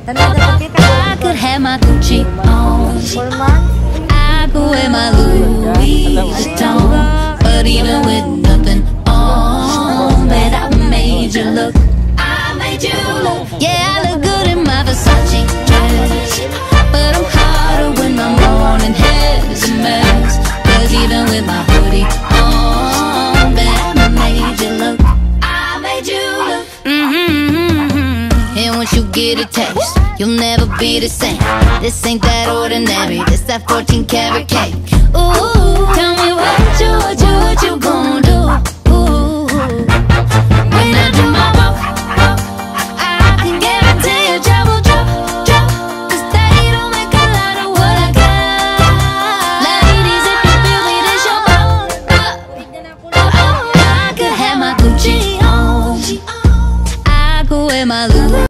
I could have my Gucci on, I could wear my Louis Vuitton, but even with nothing on, bet I made you look. I made you look. Yeah, I look good in my Versace dress, but I'm hotter when my morning hair's a mess. 'Cause even with my hoodie on, bet I made you look. I made you look. And once you get a taste, you'll never be the same. This ain't that ordinary, this that 14 karat cake. Ooh, tell me what you gonna